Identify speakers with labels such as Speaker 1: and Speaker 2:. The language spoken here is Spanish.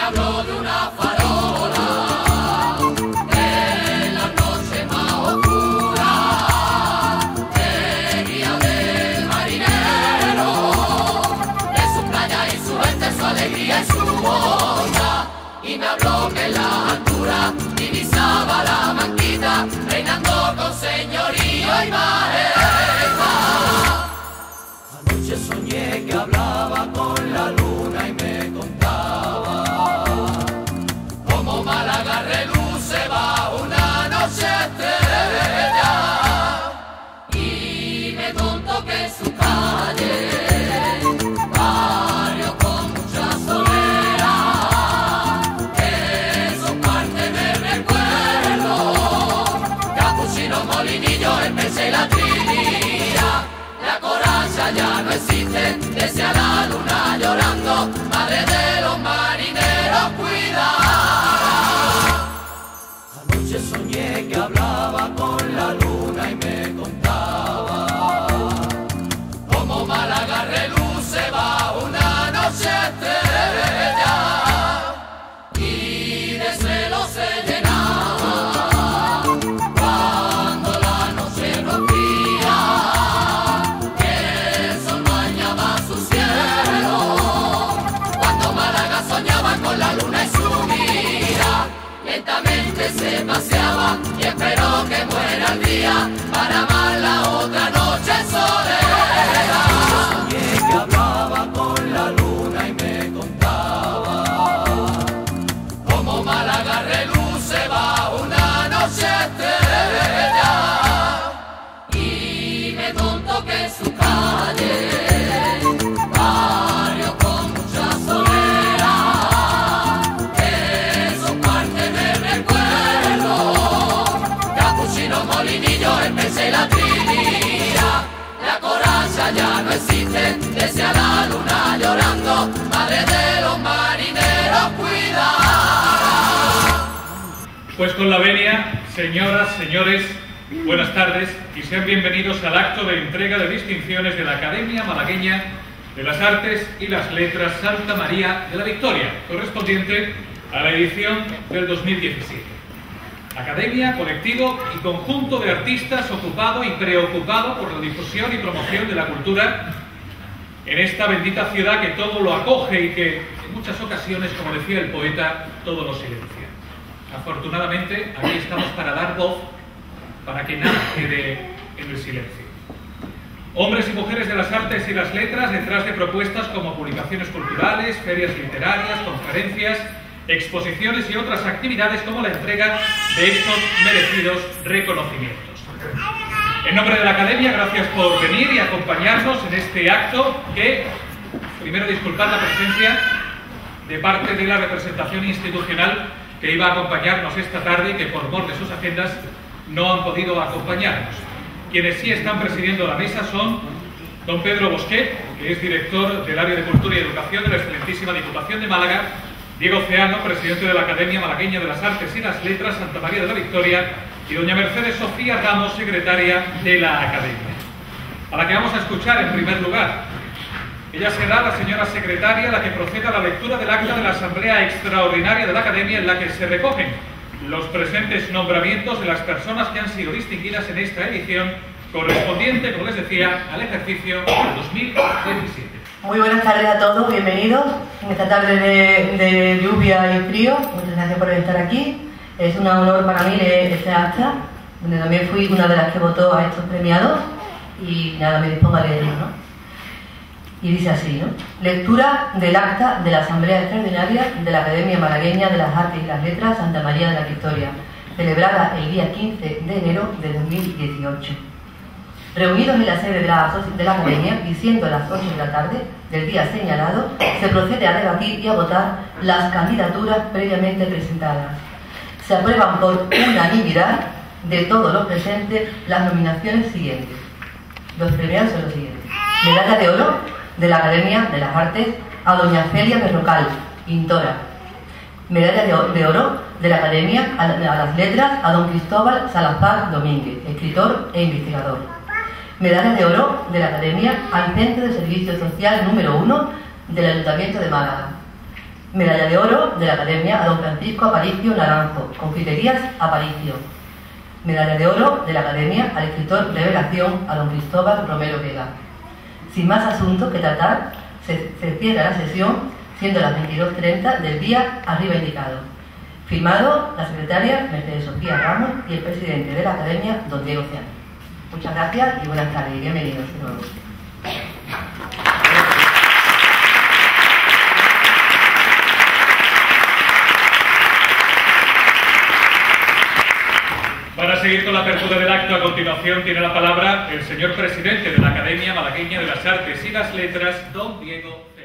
Speaker 1: habló de una farola en la noche más oscura, de guía del marinero, de su playa y su gente, su alegría y su onda. Y me habló que en la altura divisaba la manquita, reinando con señorío y majestad. Anoche soñé que hablaba con la luna y me contaba cómo Málaga reluce bajo una noche estrella. Y me contó que en su calle, barrio con mucha soledad, que son parte de recuerdo, Capuchino, Molinillo, el Perche y la Trinidad. La coraza ya no existe, desde a la luna llorando, madre de los marineros, cuida. Anoche soñé que hablaba con la luna y me contaba cómo Málaga reluce bajo una noche estrella, y de celos se llenaba cuando la noche rompía, que el sol bañaba su cielo, cuando Málaga soñaba con la luna y su mira, lentamente se paseaba y esperó que muera el día para amar la otra noche en soledad. Soñé que hablaba con la luna y me contaba cómo Málaga reluce bajo una noche estrella, y me contó que en su calle, barrio con mucha soledad, que son parte de recuerdo, Capuchino, Molinillo, el Perche y la Trinidad. La coraza ya no existe, desde a la luna llorando, madre de los marineros, cuida.
Speaker 2: Pues con la venia, señoras, señores, buenas tardes y sean bienvenidos al acto de entrega de distinciones de la Academia Malagueña de las Artes y las Letras Santa María de la Victoria, correspondiente a la edición del 2017. Academia, colectivo y conjunto de artistas ocupado y preocupado por la difusión y promoción de la cultura en esta bendita ciudad que todo lo acoge y que en muchas ocasiones, como decía el poeta, todo lo silencia. Afortunadamente, aquí estamos para dar voz, para que nada quede en el silencio. Hombres y mujeres de las artes y las letras detrás de propuestas como publicaciones culturales, ferias literarias, conferencias, exposiciones y otras actividades como la entrega de estos merecidos reconocimientos. En nombre de la Academia, gracias por venir y acompañarnos en este acto que, primero disculpad la presencia de parte de la representación institucional que iba a acompañarnos esta tarde y que por mor de sus agendas no han podido acompañarnos. Quienes sí están presidiendo la mesa son don Pedro Bosquet, que es director del área de Cultura y Educación de la excelentísima Diputación de Málaga, Diego Ceano, presidente de la Academia Malagueña de las Artes y las Letras Santa María de la Victoria, y doña Mercedes Sofía Ramos, secretaria de la Academia, a la que vamos a escuchar en primer lugar. Ella será la señora secretaria la que proceda a la lectura del acta de la Asamblea Extraordinaria de la Academia, en la que se recogen los presentes nombramientos de las personas que han sido distinguidas en esta edición correspondiente, como les decía, al ejercicio del 2017.
Speaker 3: Muy buenas tardes a todos, bienvenidos en esta tarde de lluvia y frío. Muchas gracias por estar aquí. Es un honor para mí leer este acta, donde también fui una de las que votó a estos premiados, y nada, me dispongo a leerlo, ¿no? Y dice así, ¿no? Lectura del acta de la Asamblea Extraordinaria de la Academia Malagueña de las Artes y las Letras Santa María de la Victoria, celebrada el día 15 de enero de 2018. Reunidos en la sede de la Academia, y siendo las 8 de la tarde del día señalado, se procede a debatir y a votar las candidaturas previamente presentadas. Se aprueban por unanimidad de todos los presentes las nominaciones siguientes. Los premiados son los siguientes: medalla de oro de la Academia de las Artes a doña Celia Berrocal, pintora. Medalla de oro de la Academia a las Letras a don Cristóbal Salazar Domínguez, escritor e investigador. Medalla de oro de la Academia al Centro de Servicio Social número 1 del Ayuntamiento de Málaga. Medalla de oro de la Academia a don Francisco Aparicio Naranjo, Confiterías Aparicio. Medalla de oro de la Academia al escritor Revelación a don Cristóbal Romero Vega. Sin más asuntos que tratar, se cierra la sesión, siendo las 22:30 del día arriba indicado. Firmado la secretaria Mercedes Sofía Ramos y el presidente de la Academia, don Diego Ciano. Muchas gracias y buenas tardes y bienvenidos de nuevo.
Speaker 2: Para seguir con la apertura del acto, a continuación tiene la palabra el señor presidente de la Academia Malagueña de las Artes y las Letras, don Diego.